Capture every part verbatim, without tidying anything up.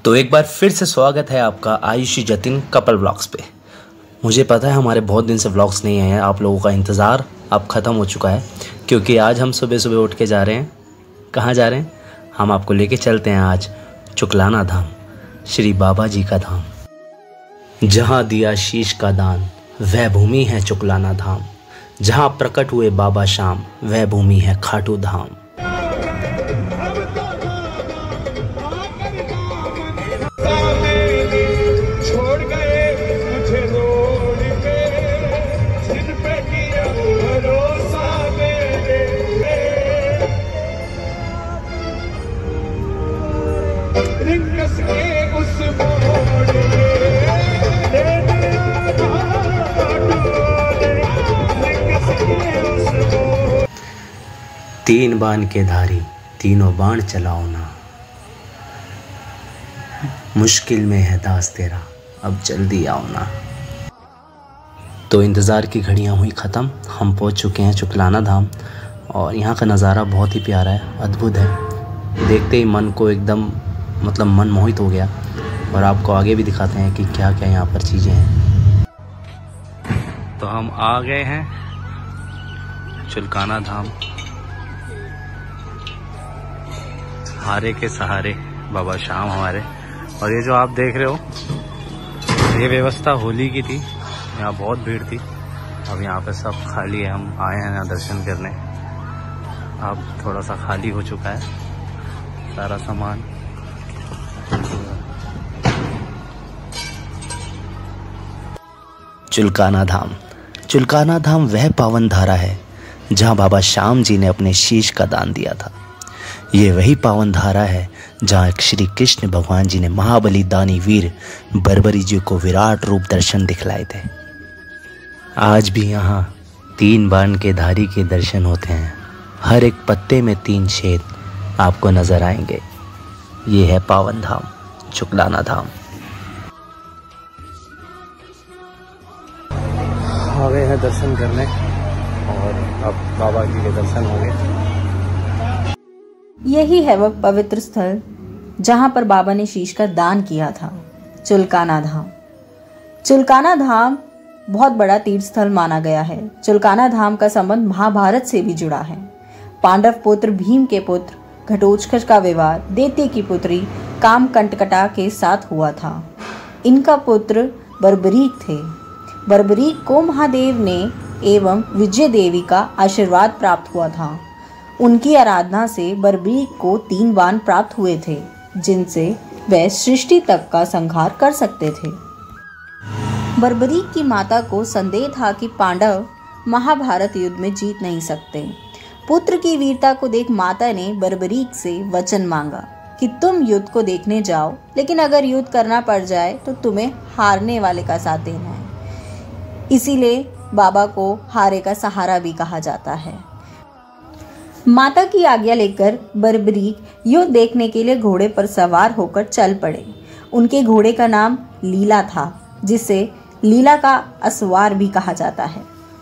तो एक बार फिर से स्वागत है आपका आयुषी जतिन कपल व्लॉग्स पे। मुझे पता है हमारे बहुत दिन से व्लॉग्स नहीं आए हैं, आप लोगों का इंतज़ार अब ख़त्म हो चुका है, क्योंकि आज हम सुबह सुबह उठ के जा रहे हैं। कहाँ जा रहे हैं? हम आपको लेके चलते हैं आज चुकलाना धाम, श्री बाबा जी का धाम। जहाँ दिया शीश का दान वह भूमि है चुकलाना धाम, जहाँ प्रकट हुए बाबा शाम वह भूमि है खाटू धाम। तीन बाण के धारी तीनों बाण चलाओ ना, मुश्किल में है दास तेरा अब जल्दी आओ ना। तो इंतज़ार की घड़ियां हुई ख़त्म, हम पहुंच चुके हैं चुकलाना धाम और यहाँ का नज़ारा बहुत ही प्यारा है, अद्भुत है। देखते ही मन को एकदम मतलब मन मोहित हो गया। और आपको आगे भी दिखाते हैं कि क्या क्या यहाँ पर चीज़ें हैं। तो हम आ गए हैं चुकलाना धाम, हारे के सहारे बाबा शाम हमारे। और ये जो आप देख रहे हो ये व्यवस्था होली की थी, यहाँ बहुत भीड़ थी, अब यहाँ पे सब खाली है। हम आए हैं यहाँ दर्शन करने, अब थोड़ा सा खाली हो चुका है सारा सामान। चुकलाना धाम, चुकलाना धाम वह पावन धारा है जहाँ बाबा शाम जी ने अपने शीश का दान दिया था। ये वही पावन धारा है जहाँ श्री कृष्ण भगवान जी ने महाबली दानी वीर बर्बरी जी को विराट रूप दर्शन दिखलाए थे। आज भी यहाँ तीन बाण के धारी के दर्शन होते हैं, हर एक पत्ते में तीन छेद आपको नजर आएंगे। ये है पावन धाम चुकलाना धाम। आ गए हैं दर्शन करने और अब बाबा जी के दर्शन हो गए। यही है वह पवित्र स्थल जहां पर बाबा ने शीश का दान किया था, चुकलाना धाम। चुकलाना धाम बहुत बड़ा तीर्थ स्थल माना गया है। चुकलाना धाम का संबंध महाभारत से भी जुड़ा है। पांडव पुत्र भीम के पुत्र घटोत्कच का विवाह दैत्य की पुत्री कामकंटकटा के साथ हुआ था। इनका पुत्र बर्बरीक थे। बर्बरीक को महादेव ने एवं विजय देवी का आशीर्वाद प्राप्त हुआ था। उनकी आराधना से बर्बरीक को तीन बाण प्राप्त हुए थे, जिनसे वह सृष्टि तक का संहार कर सकते थे। बर्बरीक की माता को संदेह था कि पांडव महाभारत युद्ध में जीत नहीं सकते। पुत्र की वीरता को देख माता ने बर्बरीक से वचन मांगा कि तुम युद्ध को देखने जाओ, लेकिन अगर युद्ध करना पड़ जाए तो तुम्हें हारने वाले का साथ देना है। इसीलिए बाबा को हारे का सहारा भी कहा जाता है। माता की आज्ञा लेकर बर्बरीक युद्ध देखने के लिए घोड़े पर सवार होकर चल पड़े। उनके घोड़े का नाम लीला था, जिसे लीला का असवार भी कहा जाता है।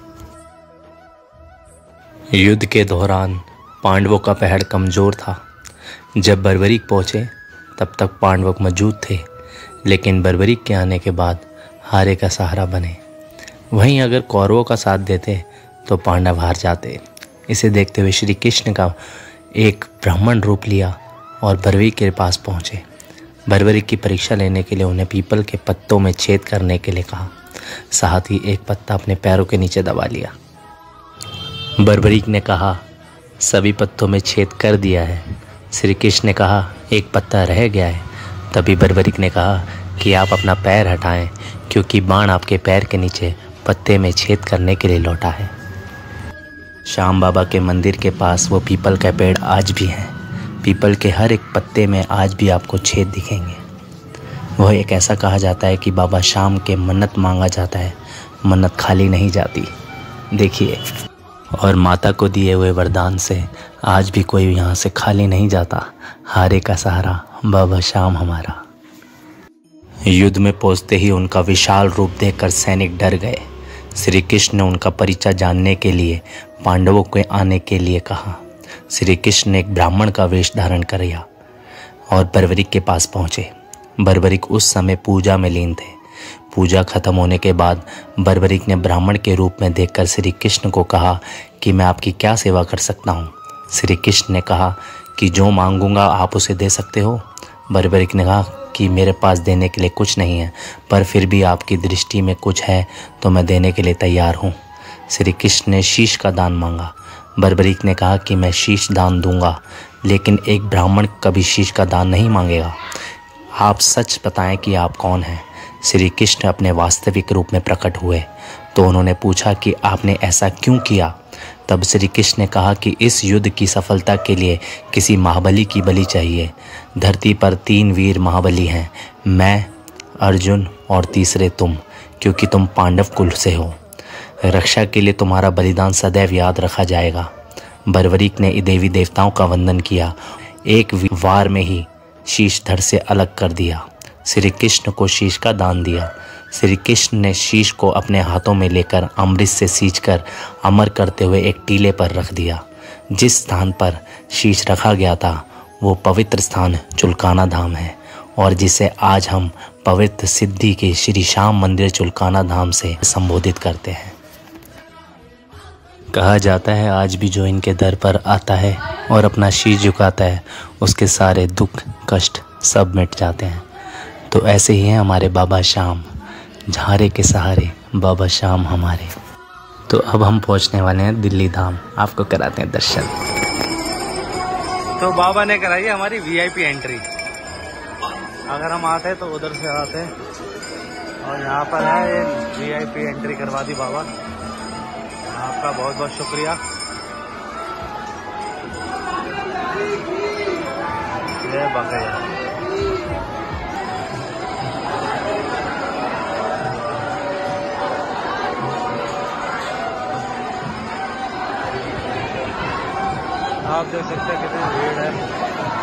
युद्ध के दौरान पांडवों का पहड़ कमजोर था। जब बर्बरीक पहुंचे तब तक पांडव मौजूद थे, लेकिन बर्बरीक के आने के बाद हारे का सहारा बने। वहीं अगर कौरवों का साथ देते तो पांडव हार जाते। इसे देखते हुए श्री कृष्ण का एक ब्राह्मण रूप लिया और बर्बरीक के पास पहुंचे। बर्बरीक की परीक्षा लेने के लिए उन्हें पीपल के पत्तों में छेद करने के लिए कहा, साथ ही एक पत्ता अपने पैरों के नीचे दबा लिया। बर्बरीक ने कहा, सभी पत्तों में छेद कर दिया है। श्री कृष्ण ने कहा, एक पत्ता रह गया है। तभी बर्बरीक ने कहा कि आप अपना पैर हटाएं, क्योंकि बाण आपके पैर के नीचे पत्ते में छेद करने के लिए लौटा है। श्याम बाबा के मंदिर के पास वो पीपल का पेड़ आज भी है। पीपल के हर एक पत्ते में आज भी आपको छेद दिखेंगे। वह एक ऐसा कहा जाता है कि बाबा शाम के मन्नत मांगा जाता है, मन्नत खाली नहीं जाती। देखिए, और माता को दिए हुए वरदान से आज भी कोई यहाँ से खाली नहीं जाता। हारे का सहारा बाबा शाम हमारा। युद्ध में पहुंचते ही उनका विशाल रूप देखकर सैनिक डर गए। श्री कृष्ण ने उनका परिचय जानने के लिए पांडवों के आने के लिए कहा। श्री कृष्ण ने एक ब्राह्मण का वेश धारण किया और बर्बरीक के पास पहुंचे। बर्बरिक उस समय पूजा में लीन थे। पूजा खत्म होने के बाद बर्बरिक ने ब्राह्मण के रूप में देखकर श्री कृष्ण को कहा कि मैं आपकी क्या सेवा कर सकता हूँ। श्री कृष्ण ने कहा कि जो मांगूंगा आप उसे दे सकते हो। बर्बरिक ने कहा कि मेरे पास देने के लिए कुछ नहीं है, पर फिर भी आपकी दृष्टि में कुछ है तो मैं देने के लिए तैयार हूँ। श्री कृष्ण ने शीश का दान मांगा। बर्बरिक ने कहा कि मैं शीश दान दूंगा, लेकिन एक ब्राह्मण कभी शीश का दान नहीं मांगेगा। आप सच बताएं कि आप कौन हैं। श्री कृष्ण अपने वास्तविक रूप में प्रकट हुए तो उन्होंने पूछा कि आपने ऐसा क्यों किया। तब श्री कृष्ण ने कहा कि इस युद्ध की सफलता के लिए किसी महाबली की बलि चाहिए। धरती पर तीन वीर महाबली हैं, मैं, अर्जुन और तीसरे तुम, क्योंकि तुम पांडव कुल से हो। रक्षा के लिए तुम्हारा बलिदान सदैव याद रखा जाएगा। बर्बरिक ने देवी देवताओं का वंदन किया, एक वार में ही शीश धड़ से अलग कर दिया। श्री कृष्ण को शीश का दान दिया। श्री कृष्ण ने शीश को अपने हाथों में लेकर अमृत से सींचकर अमर करते हुए एक टीले पर रख दिया। जिस स्थान पर शीश रखा गया था वो पवित्र स्थान चुलकाना धाम है, और जिसे आज हम पवित्र सिद्धि के श्री श्याम मंदिर चुलकाना धाम से संबोधित करते हैं। कहा जाता है आज भी जो इनके दर पर आता है और अपना शीश झुकाता है उसके सारे दुख कष्ट सब मिट जाते हैं। तो ऐसे ही हैं हमारे बाबा श्याम, झारे के सहारे बाबा श्याम हमारे। तो अब हम पहुंचने वाले हैं दिल्ली धाम, आपको कराते हैं दर्शन। तो बाबा ने कराई हमारी वीआईपी एंट्री। अगर हम आते हैं तो उधर से आते हैं, और यहाँ पर है वीआईपी एंट्री करवा दी बाबा। आपका बहुत बहुत शुक्रिया। ये बकाया आप देख सकते हैं कितनी भीड़ है।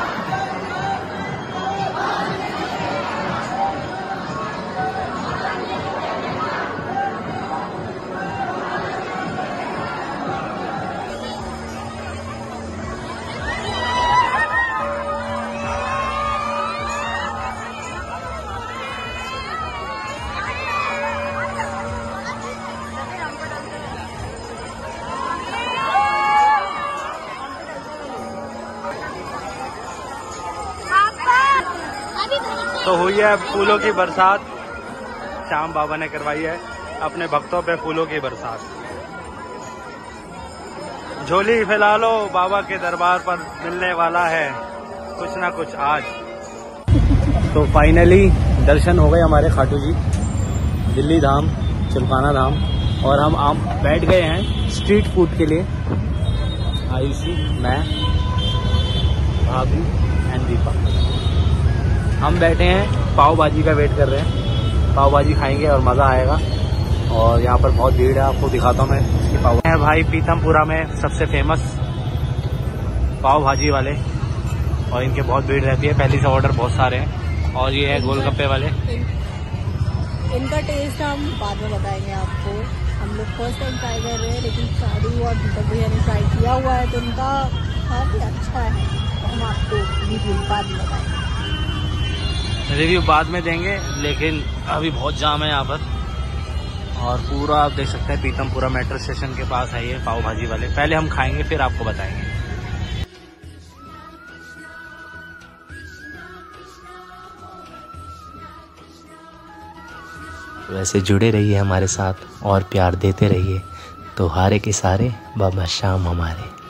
तो हुई है फूलों की बरसात, श्याम बाबा ने करवाई है अपने भक्तों पे फूलों की बरसात। झोली फैला लो, बाबा के दरबार पर मिलने वाला है कुछ ना कुछ आज। तो फाइनली दर्शन हो गए हमारे खाटू जी, दिल्ली धाम चुलकाना धाम, और हम आम बैठ गए हैं स्ट्रीट फूड के लिए। आयुषी, मैं, भाभी एंड दीपा हम बैठे हैं, पाव भाजी का वेट कर रहे हैं। पाव भाजी खाएंगे और मज़ा आएगा। और यहाँ पर बहुत भीड़ है, आपको दिखाता हूँ मैं इसकी पाव है भाई। पीतमपुरा में सबसे फेमस पाव भाजी वाले, और इनके बहुत भीड़ रहती है, पहले से ऑर्डर बहुत सारे हैं। और ये है गोलगप्पे वाले। इनका टेस्ट हम बाद में बताएंगे आपको। हम लोग फर्स्ट टाइम ट्राई कर रहे हैं, लेकिन शादी और दीपक भैया ने ट्राई किया हुआ है तो उनका काफ़ी अच्छा है। तो हम आपको रिव्यू बाद में बताएंगे। रिव्यू बाद में देंगे, लेकिन अभी बहुत जाम है यहाँ पर। और पूरा आप देख सकते हैं पीतमपुरा मेट्रो स्टेशन के पास है ये पाव भाजी वाले। पहले हम खाएंगे फिर आपको बताएंगे। वैसे जुड़े रहिए हमारे साथ और प्यार देते रहिए। तो हारे के सारे बाबा श्याम हमारे।